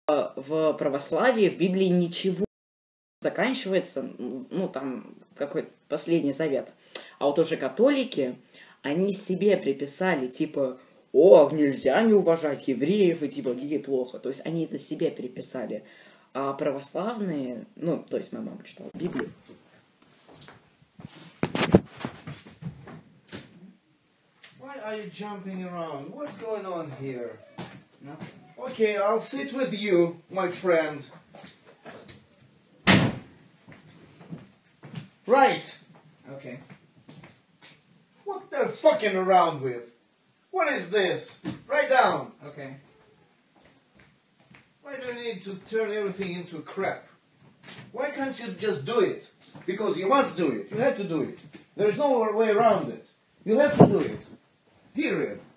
в православии, в Библии ничего заканчивается, ну, там, какой-то последний завет. А вот уже католики, они себе приписали, типа, о, нельзя не уважать евреев, и типа, геи плохо. То есть они это себе приписали. А православные, ну, то есть моя мама читала Библию. Why are you jumping around? What's going on here? No? Okay, I'll sit with you, my friend. Right. Okay. What they're fucking around with? What is this? Write down. Okay. Why do you need to turn everything into crap? Why can't you just do it? Because you must do it. You have to do it. There is no way around it. You have to do it. Period.